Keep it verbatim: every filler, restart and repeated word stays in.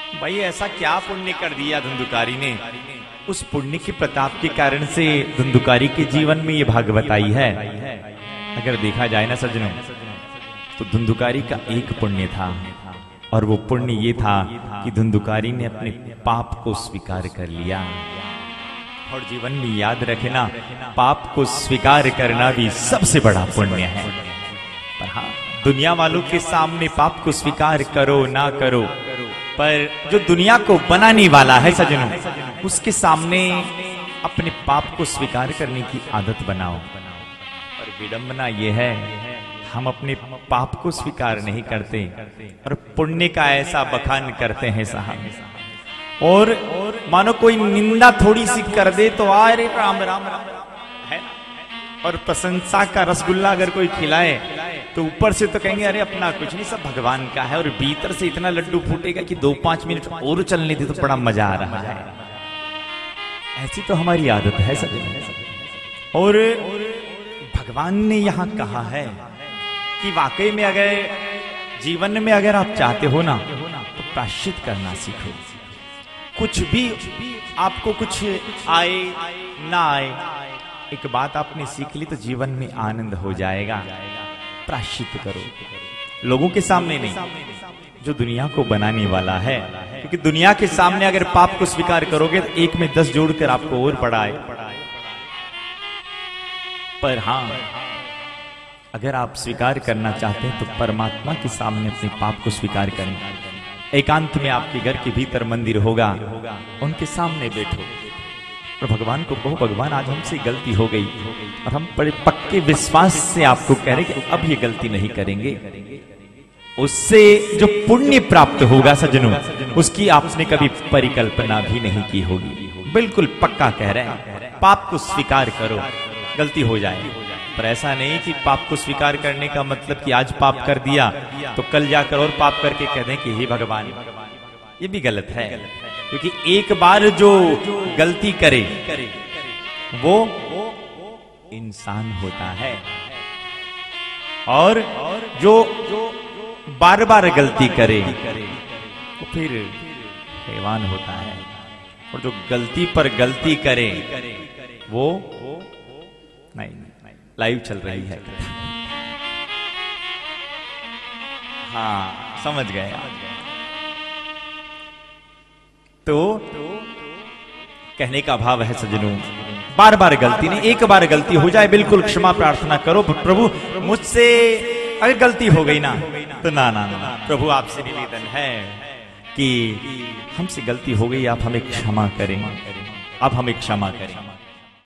भाई ऐसा क्या पुण्य कर दिया धुंधुकारी ने, उस पुण्य के प्रताप के कारण से धुंधुकारी के जीवन में ये भागवत आई है। अगर देखा जाए ना सज्जनों, तो धुंधुकारी का एक पुण्य था, और वो पुण्य ये था कि धुंधुकारी ने अपने पाप को स्वीकार कर लिया। और जीवन में याद रखना, पाप को स्वीकार करना भी सबसे बड़ा पुण्य है। पर हाँ, दुनिया वालों के सामने पाप को स्वीकार करो ना करो, पर जो दुनिया को बनाने वाला है सज्जनों, उसके सामने अपने पाप को स्वीकार करने की आदत बनाओ। और विडंबना ये है, हम अपने पाप को स्वीकार नहीं करते और पुण्य का ऐसा बखान करते हैं साहब। और मानो कोई निंदा थोड़ी सी कर दे तो अरे राम राम राम है, और प्रशंसा का रसगुल्ला अगर कोई खिलाए तो ऊपर से तो कहेंगे अरे अपना कुछ नहीं, सब भगवान का है, और भीतर से इतना लड्डू फूटेगा कि दो पांच मिनट और चलने दे तो बड़ा मजा आ रहा है। ऐसी तो हमारी आदत है सज्जन। और भगवान ने यहां कहा है कि वाकई में अगर जीवन में अगर आप चाहते हो ना, तो प्रायश्चित करना सीखो। कुछ भी आपको कुछ आए ना आए, एक बात आपने सीख ली तो जीवन में आनंद हो जाएगा। प्रायश्चित करो, लोगों के सामने नहीं, जो दुनिया को बनाने वाला है। क्योंकि दुनिया के सामने अगर पाप को स्वीकार करोगे तो एक में दस जोड़कर आपको और बढ़ाए। पर हाँ, अगर आप स्वीकार करना चाहते हैं तो परमात्मा के सामने अपने पाप को स्वीकार करें। एकांत में आपके घर के भीतर मंदिर होगा, उनके सामने बैठो और भगवान को कहो, भगवान आज हमसे गलती हो गई, और हम बड़े पक्के विश्वास से आपको कह रहे कि अब ये गलती नहीं करेंगे। उससे जो पुण्य प्राप्त होगा सज्जनों, उसकी आपने कभी परिकल्पना भी नहीं की होगी। बिल्कुल पक्का कह रहे हैं, पाप को स्वीकार करो, गलती हो जाए। पर ऐसा नहीं कि पाप को स्वीकार करने का मतलब कि आज पाप कर दिया तो कल जाकर और पाप करके कह दें कि हे भगवान, ये भी गलत है। क्योंकि एक बार जो गलती करे वो इंसान होता है, और जो बार बार गलती करे वो फिर हैवान होता है, और जो गलती पर गलती करे वो नहीं। लाइव चल रही है, हाँ समझ गए। तो कहने का भाव है सज्जनों, बार बार गलती नहीं, एक बार गलती हो जाए बिल्कुल क्षमा प्रार्थना करो। प्रभु मुझसे अगर गलती हो गई ना तो ना ना ना प्रभु आपसे निवेदन है कि हमसे गलती हो गई, आप हमें क्षमा करें, आप हमें क्षमा करें।